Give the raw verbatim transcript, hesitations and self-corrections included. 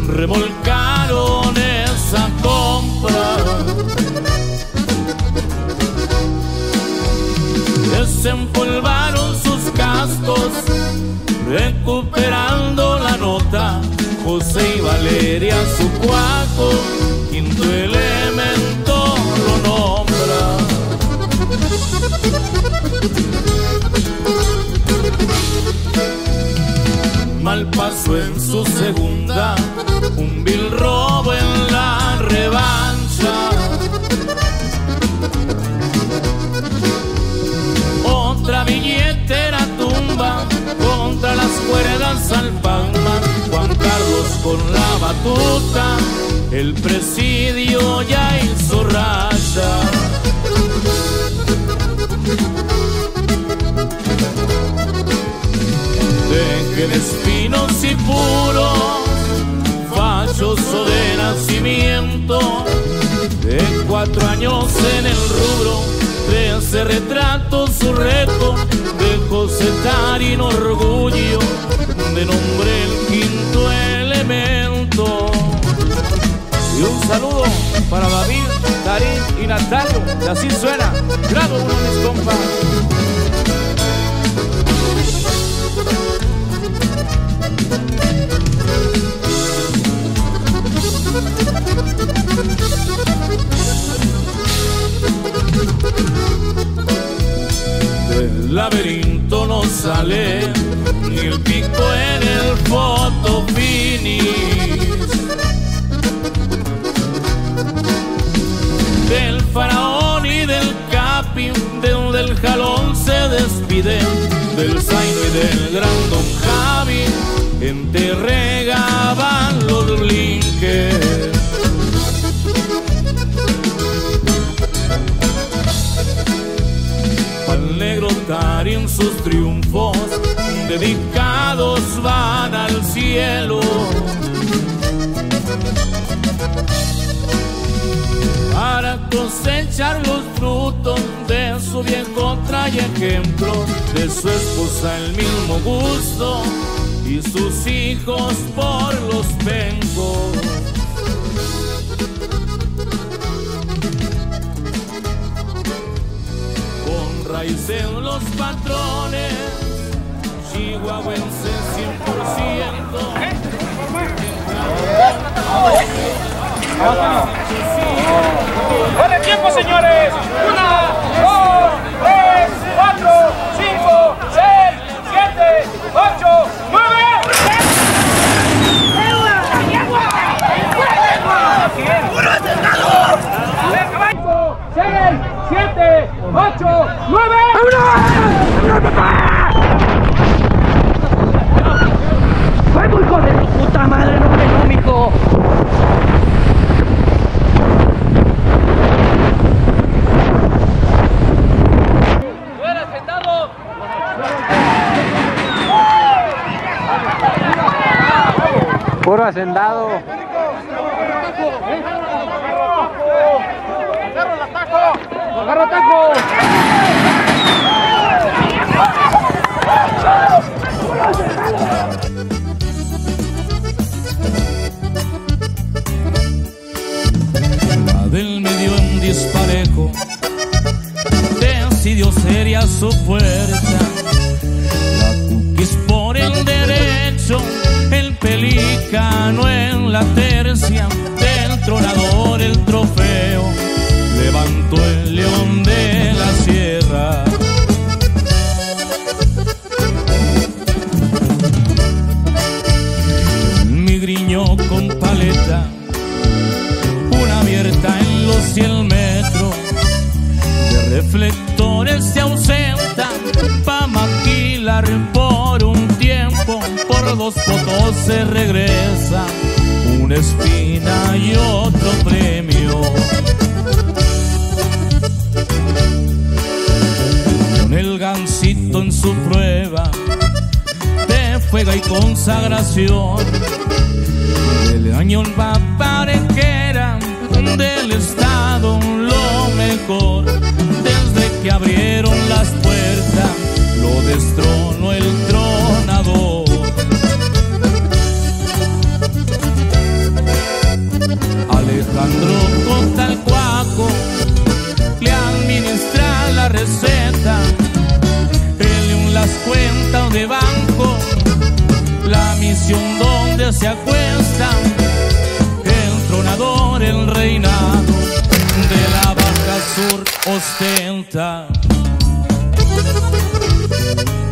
remolcaron esa compra. Desempolvaron sus cascos, recuperando la nota. José y Valeria su cuaco, quinto elemento lo nombra. Mal pasó en su segunda, un vil robo en la revancha. Otra billetera tumba contra las cuerdas al Palma. Juan Carlos con la batuta, el presidio ya hizo raya. Dejen espinos y puros, fachoso de nacimiento, de cuatro años en el rubro, trece retratos su reto, de José Tarín orgullo, de nombre el quinto elemento. Y un saludo para David, Tarín y Natalio, y así suena, grado uno mis compas. Del laberinto no sale ni el pico en el photo finish. Del faraón y del capi, del, del jalón se despide, del zaino y del gran don Javi, entregaban los blinkers. Al negro Tarín sus triunfos dedicados van al cielo. Para cosechar los frutos de su viejo trae ejemplo, de su esposa el mismo gusto y sus hijos por los pencos. En los patrones chihuahuenses cien por ciento. ¡Dale tiempo, señores! Una, dos, tres, cuatro, cinco, seis, siete, ocho, nueve. ¡Puro sentado! seis, siete, ocho, nueve. ¡Vámonos! papá! ¡Fue muy hijo de tu puta madre, no económico! ¡Fuera, sentado! Puro hacendado. ¡Agarra taco! Del medio en disparejo decidió seria su fuerza. La Cookies por el derecho, el Pelícano en la tercia, del tronador el trofeo, levantó el león de la sierra. Mi griñó con paleta, una abierta en los cien metros, de reflectores se ausenta pa' maquilar por un tiempo, por dos fotos se regresa, una espina y otro premio. Con el gancito en su prueba de fuego y consagración, del año va parejera del estado lo mejor. Desde que abrieron las puertas lo destronó el tronador. ostenta.